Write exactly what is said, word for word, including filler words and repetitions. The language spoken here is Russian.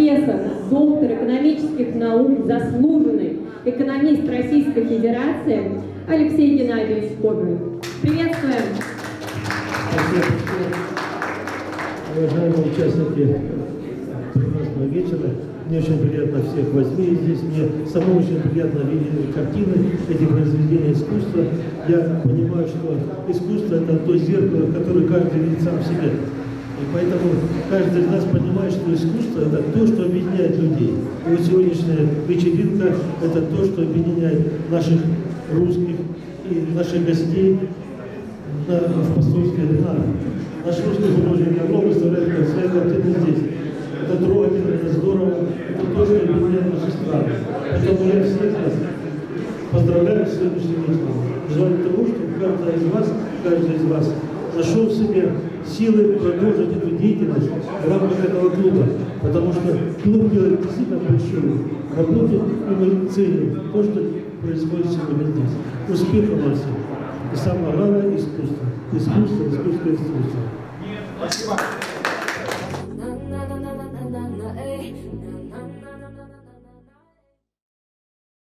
профессор, доктор экономических наук, заслуженный экономист Российской Федерации Алексей Геннадьевич Кобин. Приветствуем! Уважаемые участники прекрасного вечера, мне очень приятно всех возьми здесь, мне самому очень приятно видеть картины, эти произведения искусства. Я понимаю, что искусство — это то зеркало, которое каждый видит сам в себе. И поэтому каждый из нас понимает, что искусство — это то, что объединяет людей. И вот сегодняшняя вечеринка — это то, что объединяет наших русских и наших гостей на, в посольстве на. Наш русский художник Орлов выставляет свои картины здесь. Это трогательно, это здорово, это то, что объединяет наши страны. Поэтому я всех вас поздравляю с сегодняшним вечером. Желаю того, чтобы каждый из вас, каждый из вас нашел в себе силы продолжить эту деятельность в рамках этого клуба. Потому что клуб делает действительно большую работу, и мы ценим то, что происходит сегодня здесь. Успехов вам всем. И самое главное — искусство. Искусство, искусство, искусство. Спасибо.